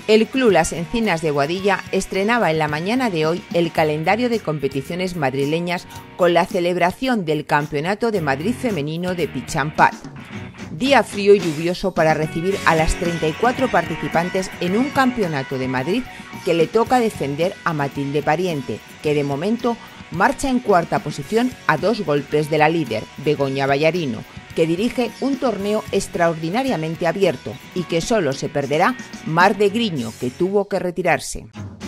El Club Las Encinas de Boadilla estrenaba en la mañana de hoy el calendario de competiciones madrileñas con la celebración del Campeonato de Madrid Femenino de Pitch and Pad. Día frío y lluvioso para recibir a las 34 participantes en un Campeonato de Madrid que le toca defender a Matilde Pariente, que de momento marcha en cuarta posición a 2 golpes de la líder, Begoña Ballarino, que dirige un torneo extraordinariamente abierto y que solo se perderá Mar de Griño, que tuvo que retirarse.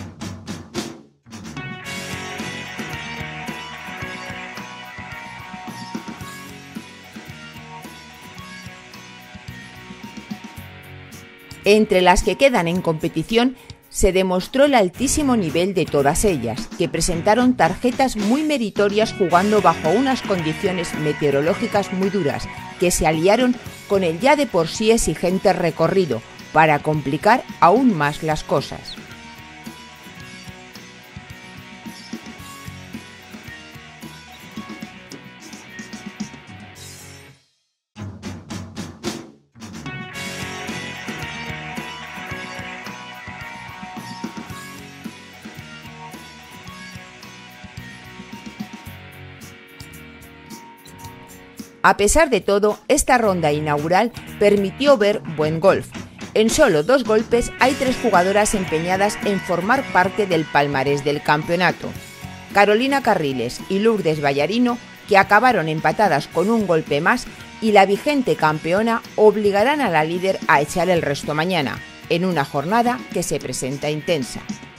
Entre las que quedan en competición, se demostró el altísimo nivel de todas ellas, que presentaron tarjetas muy meritorias jugando bajo unas condiciones meteorológicas muy duras, que se aliaron con el ya de por sí exigente recorrido, para complicar aún más las cosas. A pesar de todo, esta ronda inaugural permitió ver buen golf. En solo 2 golpes hay 3 jugadoras empeñadas en formar parte del palmarés del campeonato. Carolina Carriles y Lourdes Ballarino, que acabaron empatadas con un golpe más, y la vigente campeona obligarán a la líder a echar el resto mañana, en una jornada que se presenta intensa.